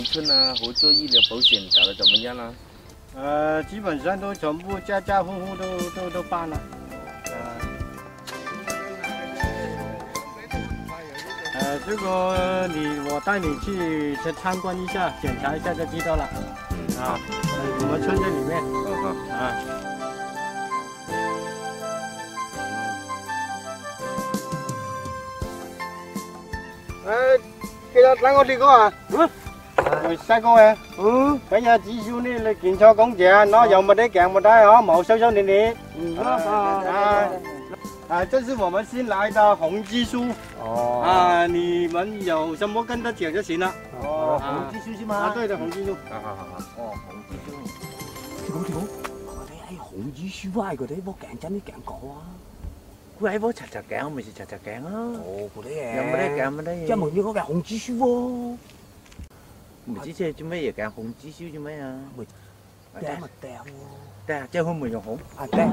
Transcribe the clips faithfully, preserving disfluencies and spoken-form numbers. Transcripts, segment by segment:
村啊合作医疗保险搞得怎么样了？ 呃，基本上都全部家家户户都都都办了。呃，呃，这个你我带你去去参观一下，检查一下就知道了。嗯啊，呃我们村子里面。 好好啊。 誒，其實等我哋個啊，嗯，細個嘅，嗯，咁呀，至少呢，你檢查工姐，那有沒得講沒得啊，冇收收你你，嗯，啊啊，啊，這是我們新來的紅技術，哦，啊，你們有什麼跟他講就行了，哦，紅技術是嗎？啊，對的，紅技術，好好好，哦，紅技術， 講講，我哋係紅技術啊，佢哋冇講真啲講講啊。 佢喺嗰擦擦頸，咪是擦擦頸咯。 哦，嗰啲嘢。 有冇得揀冇得嘢？ 即係冇呢個嘅紅紙書喎。 唔知即係做咩嘢揀紅紙書做咩啊？ 咪掟咪掟喎。 掟，即係紅沒有紅。 啊掟，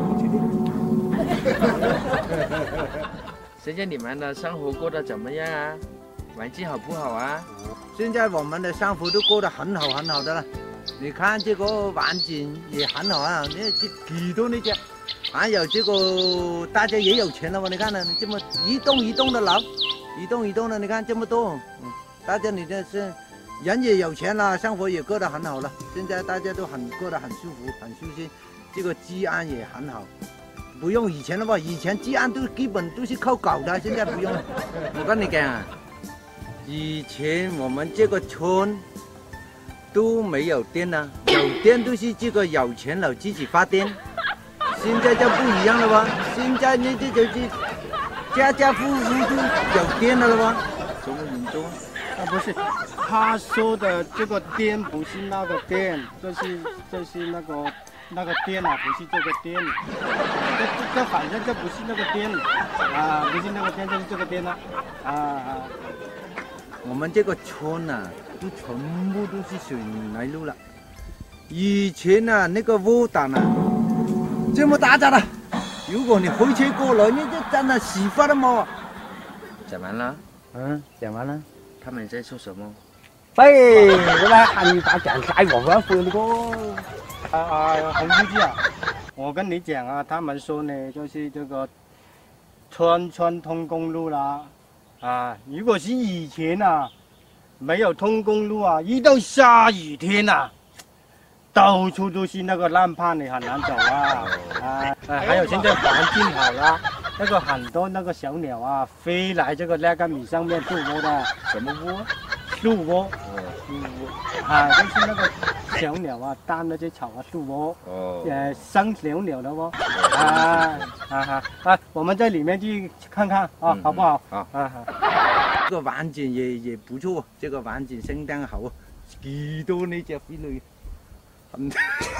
现在你们的生活过得怎么样啊？环境好不好啊？ 现在我们的生活都过得很好很好的了。你看这个环境也很好啊，那这几多那些。 还有这个，大家也有钱了嘛？你看呢，这么一栋一栋的楼，一栋一栋的，你看这么多，嗯，大家你这是人也有钱了，生活也过得很好了。现在大家都很过得很舒服，很舒心，这个治安也很好，不用以前了吧？以前治安都基本都是靠搞的，现在不用了。 我跟你讲啊，以前我们这个村都没有电啊，有电都是这个有钱佬自己发电。 现在就不一样了吧？现在呢，这就是家家户户都有电了了吧？什么民众？ 啊，不是，他说的这个电不是那个电，这是这是那个那个电啊，不是这个电。这这这反正这不是那个电啊，不是那个电，就是这个电了啊啊。 我们这个村啊，都全部都是水泥路了。以前啊，那个窝挡啊。 这么大着了，如果你回去过来，你就真的洗发了嘛。 讲完了。 嗯，讲完了。 他们在说什么？ 喂，我来喊你把讲晒我们分那个。 啊啊，洪书记啊，我跟你讲啊，他们说呢，就是这个村村通公路啦，啊，如果是以前啊，没有通公路啊，一到下雨天呐、啊。 到处都是那个烂趴，你很难走啊！啊，还有现在环境好了，那个很多那个小鸟啊，飞来这个那个米上面筑窝的。 什么窝？ 树窝。哦，树窝。啊，就是那个小鸟啊，搭那些草啊，树窝。哦。呃，生小鸟的窝。啊啊哈啊！我们在里面去看看啊，好不好？ 好。啊好。这个环境也也不错，这个环境相当好，几多那只飞类。 很